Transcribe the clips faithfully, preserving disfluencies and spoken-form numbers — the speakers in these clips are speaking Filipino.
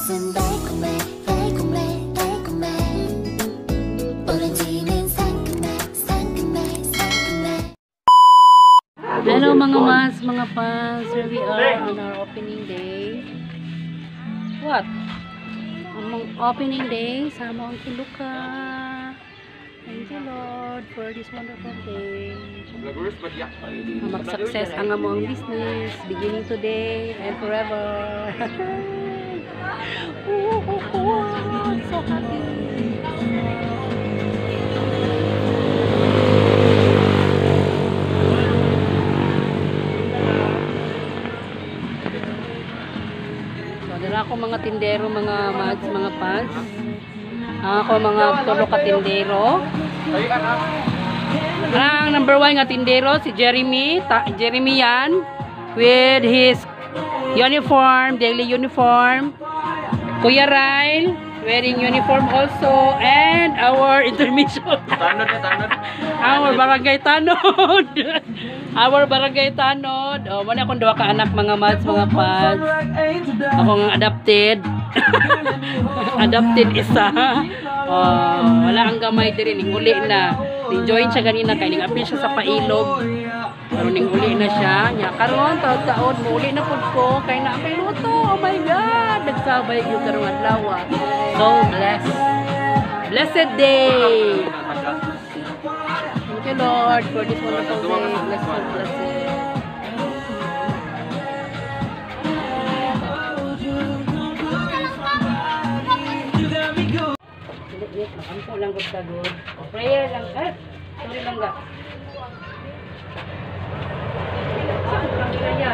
입맛은 달콤해 달콤해 달콤해 오렌지는 상큼해 상큼해 상큼해. Hello mga mas, mga fans, here we are on our opening day. What? Ang opening day sa Mount Kiluka. Thank you Lord for this wonderful day. Mag-success ang among business beginning today and forever. Ooh, ooh, ooh, I'm so happy. Dala ako mga tindero, mga mads, mga fans. Ako mga tulo ka tindero. Ang number one nga tindero si Jeremy, ta Jeremy yan with his uniform, daily uniform. Kuya Ryle wearing uniform also, and our intermission. Tanod na tanod. Our barangay tanod. Our barangay tanod. Oh, muna akong dua ka anak mga mads, mga pads. Ako nga adopted. Adopted isa. Oh, wala ang gamay diri ning uli na. Ni-join siya ganina kay ning apil siya sa pailog. Pero ning uli na siya. Nya karon taon-taon mo uli na pud ko kay na may luto. Oh my god, nagsabay gyud karong adlaw. So blessed. Blessed day. Thank you Lord for this wonderful day. Blessed, blessed. Ampo lang gud tagod. Prayer lang. Eh, sorry lang ga. Saan lang kaya?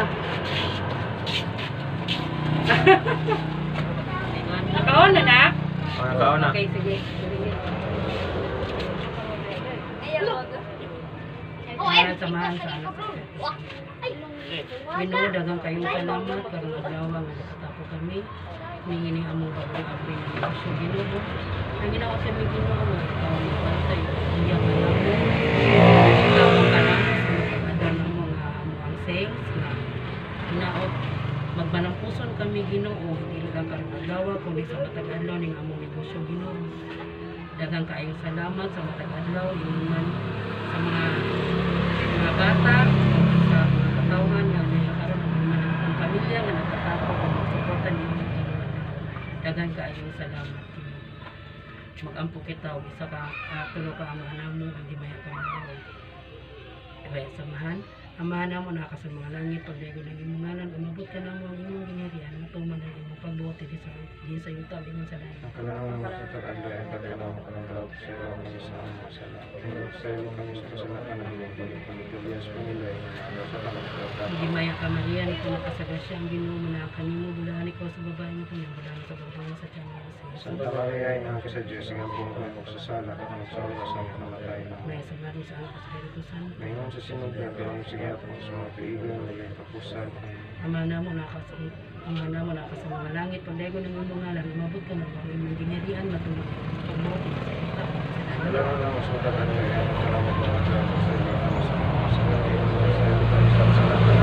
Nakaon na na? Oh, nakaon na. Okay, sige. Samahan, samahan sa anak. Minudagang kayong salamat karong adlaw nga nakatapo kami. Hingin ni among bagong-abri ng negosyo Ginoo. Ang ginawa sa mga Ginoo nga ikaw ang bantay. Iyak na lang mo. Ikaw ang kalang sa mga ng mga ang sayings na hinaot. Magmanampuson kami Ginoo. Hindi lang karong adlaw kundi sa matag adlaw ning among negosyo Ginoo. Daghang kaayong salamat sa matag adlaw yung man sa mga mga bata sa mga katawhan nga karon ang pamilya nga nagkatapo kung magsuportan ninyo. Dagan kaayong salamat. Mag-ampo kita o isa ka uh, tulo ka amahan mo hindi maya ka mo. Kaya samahan. Amahan mo na sa mga langit pagdago ng imong ngalan umabot ka na mo ang imong gingharian matuman ang imong pagbuhat di sa di sa yuta lingon sa langit. Kanang matutag adlaw ang kadalaw kanang tawag sa mga sa mga sala. Sa iyo kami sa kasalanan ng imong pagpapilias pangilay na sa pagpapilias. Hindi maya ka Maria ni kung nakasagasya ang Ginoo mo na kanimo bulahan ikaw sa babae mo kung bulahan sa babae sa tiyan mo. Santa Maria ay nang sa Diyos nga buong mo sa sala at nagsawa sa mga namatay na. May sa mari sa anak sa Espiritu Santo. Ngayon sa sinod na gawang sige at mga mga kaibigan na may kapusan. Ama na mo nakasa Ama na mo nakasa mga langit pagdago ng imong ngalan umabot ka na ang imong gingharian matuman ang pagbuhat sa yuta. Alam na mas matagal na yan at alam mo ba ang sa iyo ang sa mga sala sa iyo tayo sa sala na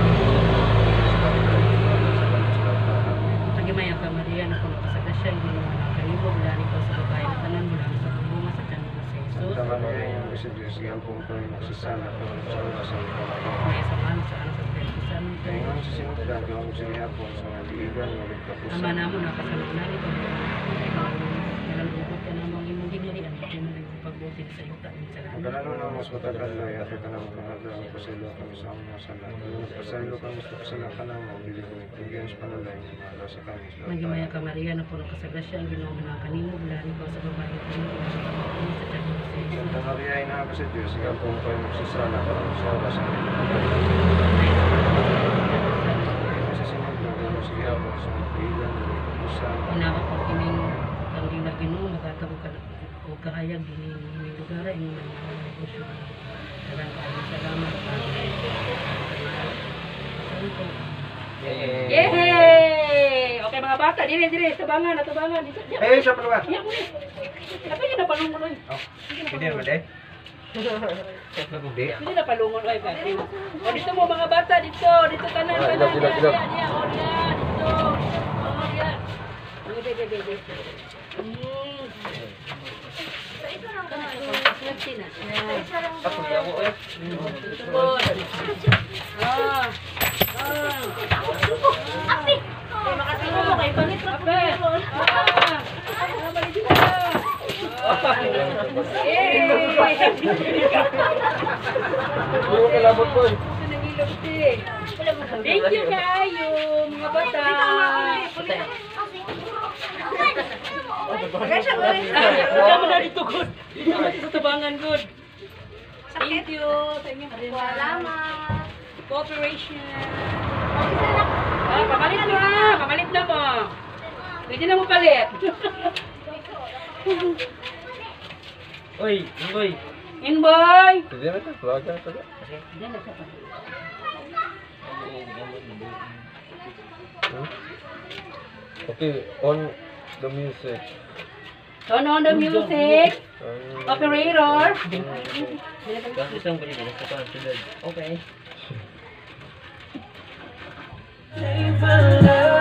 Pagimaya ka Maria na kung nakasagasya ang Ginoo na kanimo bulahan ikaw sa babae na tanan bulahan sa bunga sa tiyan mo sa Jesus. Santa Maria ay ang sa Diyos nga buong mo sa sala at nagsawa sa mga namatay. May sa mari sa anak sa Espiritu Santo. Ngayon sa sinod na gawang sige at mga mga kaibigan na may kapusan. Ama na mo nakasa mga langit pagdago ka na ang imong gingharian matuman ang imong pagbuhat sa yuta sa langit. Magkalano na mas matagal na at ito na mga ang pasalo kami sa mga sala. Pasalo kami sa pasala ka na mo, bili ko yung sa panalay, mga sa kami. Magimaya ka Maria na puno kasagasya ang Ginoo na kanimo bulahan ikaw sa babae na kanimo sa tiyan mo sa Jesus. Santa Maria ay nakaka sa Diyos, nga po kayo magsasala at nagsawa sa mga sa sinod na gawang sige ako sa mga kaibigan na may kapusan. Inaot ang kining kandila Ginoo magatag ka o kahayag din ni lugar ay mga mga negosyo. Daghang kaayong salamat. Yay! Okay mga bata, dire dire tabangan, tabangan dito. Eh, siya pa naman. Iya mo ni. Tapi na palungon oy. Hindi naman eh. Hindi. Hindi na palungon oy ba. O dito mo mga bata dito, dito tanan tanan. Ilog, ilog, ilog. Dito. Oh, diyan. baby. Hmm. Swerte na siya. Ako di ako eh. Good. Ah. Ah. Eh, makatingin mo kay Banit na po meron. Ah. Ah, balik na. Yay! Puro kalabot ko eh. Thank you kayo, mga bata. Ikaw mo na dito, good. Dito mo sa tabangan, good. Thank you. Thank you. Salamat. Cooperation. Ah, papalit mo ah. Papalit na mo. Pwede na mo palit. Oy, boy. Inboy. Pwede na ito. Vlog na ito. Okay, on the music. Turn on the music. Um, Operator. Isang balik na sa sunod. Okay.